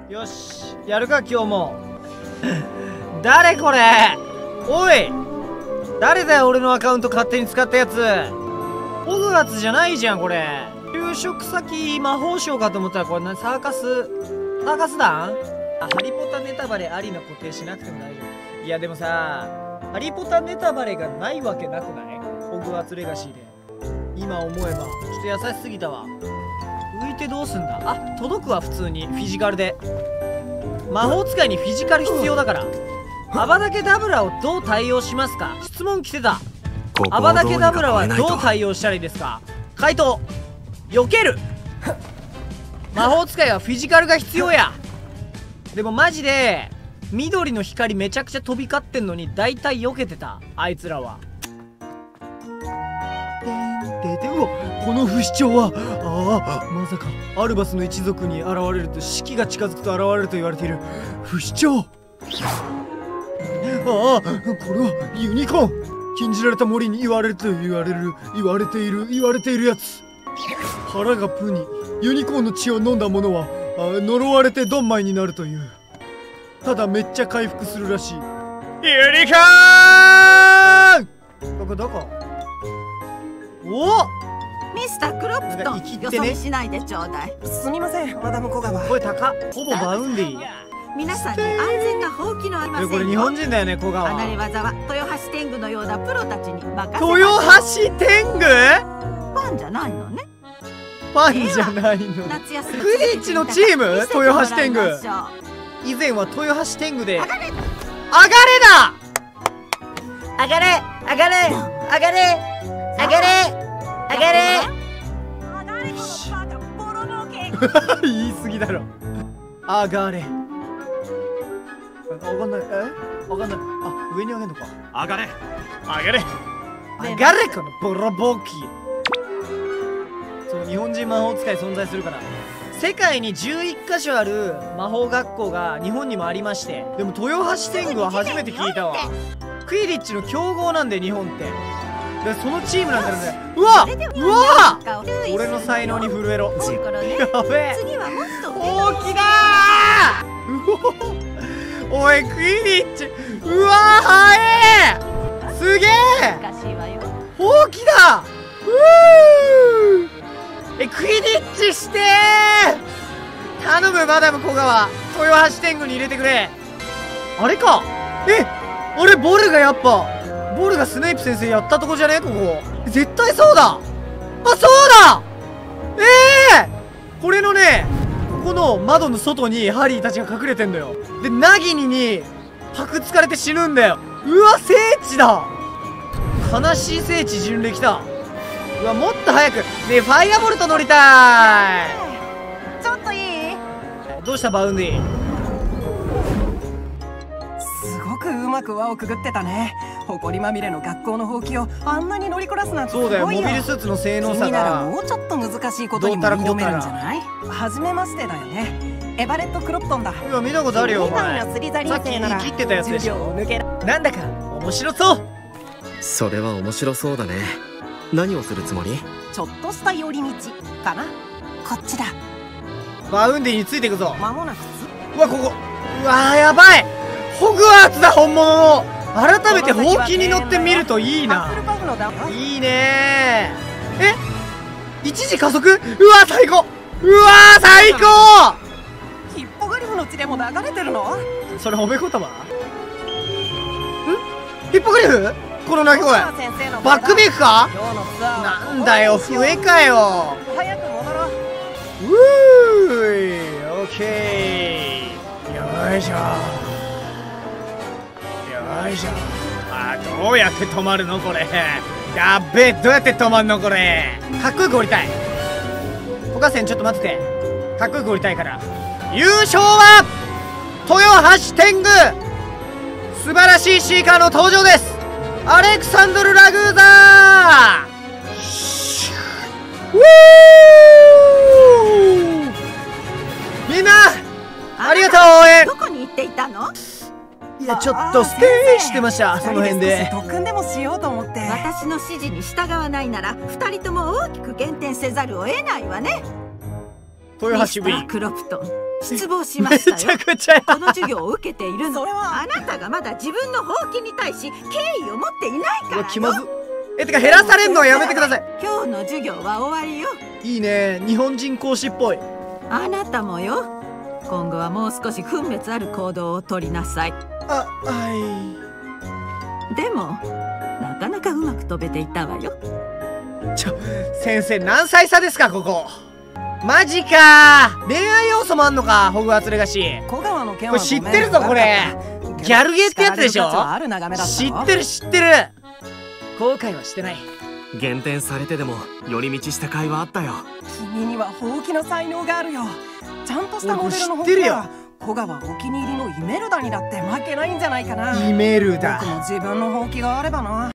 よし、やるか今日も。誰これ。おい、誰だよ俺のアカウント勝手に使ったやつ。ホグワーツじゃないじゃんこれ。就職先魔法省かと思ったらこれサーカス団。ハリポタネタバレありの固定しなくても大丈夫。いやでもさ、ハリポタネタバレがないわけなくない？ホグワーツレガシーで。今思えばちょっと優しすぎたわ。浮いてどうすんだ。あ、届くわ普通にフィジカルで。魔法使いにフィジカル必要だから。アバダケダブラをどう対応しますか。質問来てた。アバダケダブラはどう対応したらいいですか。回答、避ける。魔法使いはフィジカルが必要や。でもマジで緑の光めちゃくちゃ飛び交ってんのに大体避けてたあいつらは。うわ、この不死鳥はまさかアルバスの一族に現れると四季が近づくと現れると言われている不死鳥。これはユニコーン。禁じられた森に言われているやつ。腹がプにユニコーンの血を飲んだ者は呪われてドンマイになるという。ただめっちゃ回復するらしい。ユニコーン。どこおミスタークロプトン、よそ見しないでちょうだい。 すみませんマダム小川。 声高っ。ほぼバウンディ。 皆さんに安全なほうきのありませんよ。 これ日本人だよね小川。 離れ技は豊橋天狗のようなプロたちに任せましょう。 豊橋天狗？ ファンじゃないのね。 ファンじゃないの。 夏休みクディッチのチーム豊橋天狗。以前は豊橋天狗で上がれだ。上がれ上がれ上がれ上がれ上がれ言い過ぎだろ。上がれ。わかんない。わかんない。あ、上に上げんのか。上がれ上がれ上がれこのボロボキ。そう、日本人魔法使い存在するから。世界に11カ所ある魔法学校が日本にもありまして、でも豊橋天狗は初めて聞いたわ。クイディッチの強豪なんで日本って。でそのチームなんだよね。うわうわ俺の才能に震えろ。やべえ、大きだー。おいクイディッチ、うわー速え。すげえほうきだ。クイディッチしてー。頼むマダム小川、豊橋天狗に入れてくれ。あれか、あれボルがやっぱボルがスネイプ先生やったとこじゃねここ。絶対そうだ。あ、そうだ。これのね、ここの窓の外にハリーたちが隠れてんのよ。でナギニにパクつかれて死ぬんだよ。うわ聖地だ。悲しい聖地巡礼来た。うわもっと早くねえ、ファイアボルト乗りたい。 ちょっといい？ どうしたバウンディ。 すごくうまく輪をくぐってたね。埃まみれの学校のほうきをあんなに乗りこなすなんてすごいよ。 そうだよ、モビルスーツの性能差君ならがもうちょっと難しいことにも挑めるんじゃない？初めましてだよね。エバレット・クロプトンだ。 いや見たことあるよお前。 さっき言い切ってたやつでしょ。 抜ける。 なんだか面白そう。 それは面白そうだね。何をするつもり？ ちょっとした寄り道かな。こっちだ。 バウンディについていくぞ。 間もなくうわここ、うわーやばい。ホグワーツだ本物の。改めてほうきに乗ってみるといいな。いいねー。一時加速。うわ最高。うわー最高。 ヒッポグリフの血でも流れてるの？ それ褒め言葉？ヒッポグリフ？この鳴き声バックメイクか？なんだよ笛かよ。 早く戻ろう。 うーいオッケー。よいしょよいしょ。あ、どうやって止まるのこれ。やっべえ、どうやって止まんのこれ。かっこよく降りたい。ポカセンちょっと待ってて、かっこよく降りたいから。優勝は豊橋天狗。素晴らしいシーカーの登場です。アレクサンドル・ラグーザー。みんなありがとう応援。 どこに行っていたの？ いやちょっとステイしてました。その辺で特訓でもしようと思って。 私の指示に従わないなら2人とも大きく減点せざるを得ないわね。 豊橋 V クロプトン、 失望しましためちゃよ。 くちゃこの授業を受けているのそれはあなたがまだ自分のほうきに対し敬意を持っていないからよ。 気まず。てか減らされんのはやめてください。 今日の授業は終わりよ。 いいね、日本人講師っぽい。 あなたもよ。今後はもう少し分別ある行動をとりなさい。 あ、はでもなかなかうまく飛べていたわよ。 先生何歳差ですかここ。マジか。恋愛要素もあんのか、ホグワーツレガシー。 小川の件はこれ知ってるぞこれ。ギャルゲーってやつでしょ。知ってる知ってる。後悔はしてない。 減点されてでも寄り道した甲斐はあったよ。 君にはほうきの才能があるよ。ちゃんとしたモデルのほう知ってるよきは小川お気に入りのイメルダにだって負けないんじゃないかな。 イメルダ。 僕も自分のほうきがあればな。